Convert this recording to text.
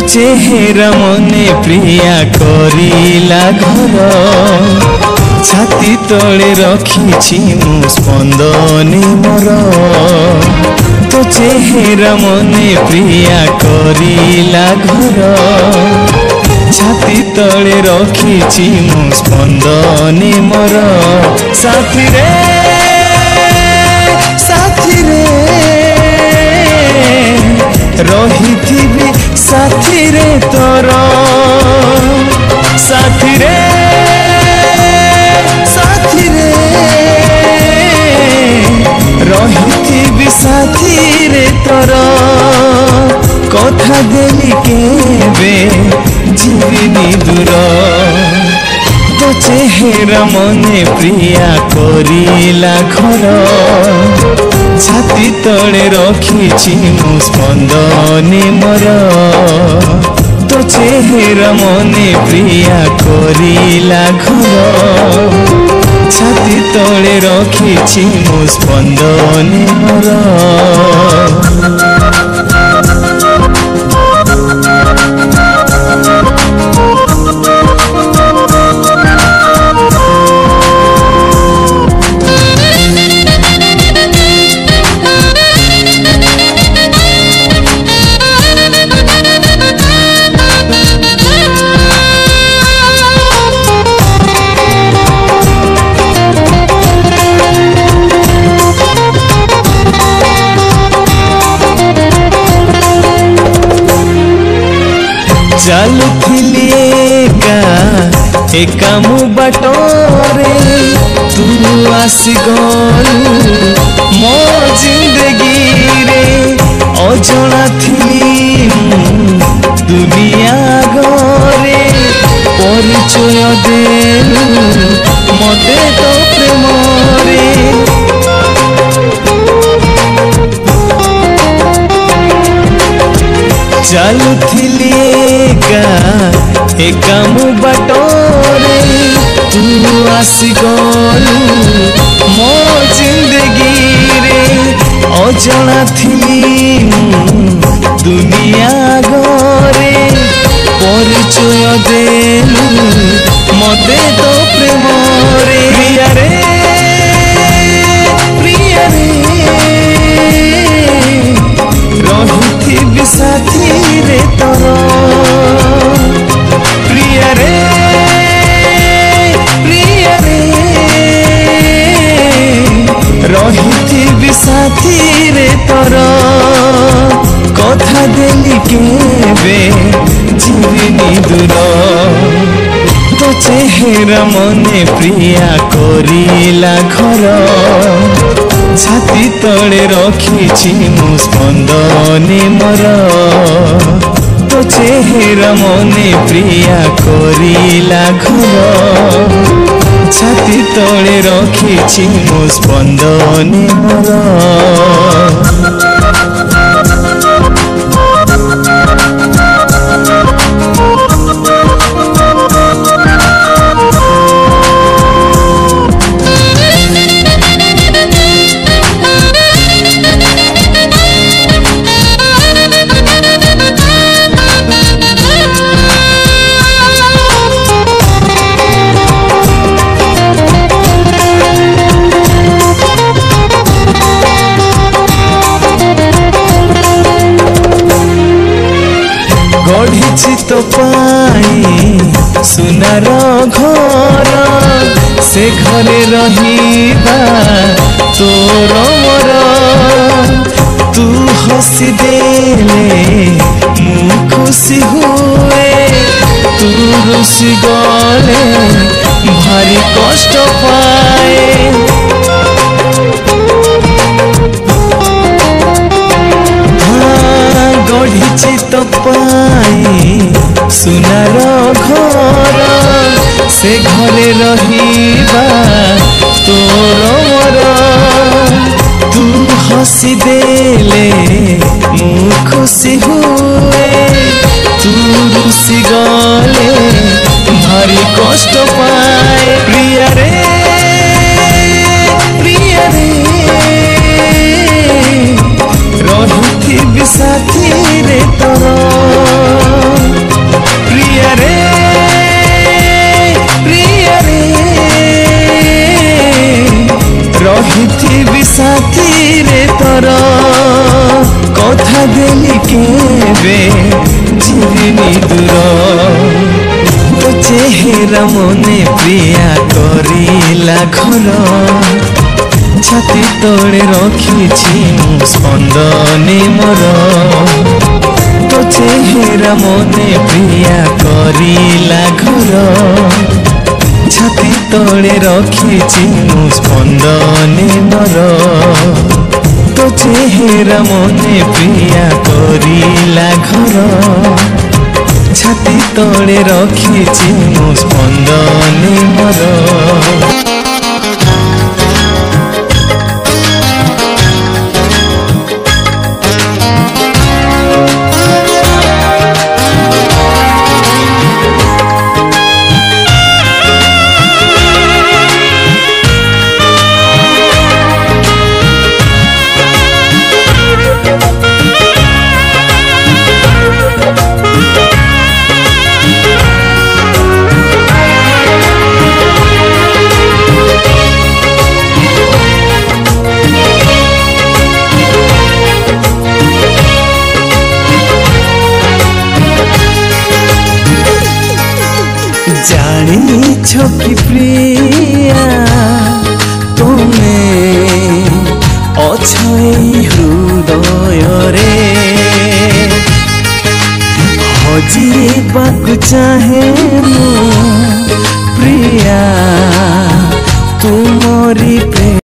चेहरा मने प्रिया करिला घर छाती तले रखी मु स्पंदने मोर तो चेहरा मने प्रिया करिला घर छाती तले रखी मु स्पंदने मोर साथी रे रही साथी रे तोर साथी रे रही साथी रे तोर कथा देली केबे जीविनी दूर तो चेहरा मने प्रिया करिला घर छाती तले रखी मु स्पंदने मोर तो चेहरा मने प्रिया करिला घर छाती तले रखी मु स्पंदने मोर चलुथिली एका मु बाटरे तू आसी गलु मो जिंदगी रे अजଣା थिली दुनिया गरे परिचय देलु मते तो प्रेम रे चलुथिली एका मु बाटरे तू आसी गलु मो जिंदगी रे अजଣା थिली दुनिया गरे परिचय देलु मते तो प्रेम रे प्रिया रे रही साथी रे तोर प्रिया रे रही साथी रे तोर कथा देली केबे जीविनी दूर तो चेहरा मने प्रिया करिला घर छाती तले रखी मु स्पंदने मोर तो चेहरा मने प्रिया करिला घर छाती तले रखी मु स्पंदने मोर गढ़ी तो पाई सुनार घर से घरे रहिबा तोर मोर तू हसी देले मु खुशी हुए तू रुसी गले भारी कष्ट पाए गढ़ी तो पाई सुनार घर से घरे रहिबा तोर मोर तू हसी देले मु खुशी हुए तू रुसी गले भारी कष्ट पाए प्रिया रे रही साथी रे तोर तो चेहरा मने प्रिया करिला घर छाती तले रखिछि स्पंदने मोर तो चेहरा मने प्रिया करिला घर छाती तले रखिछि स्पंदने मोर तो चेहरा मने प्रिया करिला घर छाती तले रखिछि स्पंदने मोर जानी छोकी प्रिया तुम्हें अछई हृदय रे हजिबाकु चाहे मो प्रिया तुमरी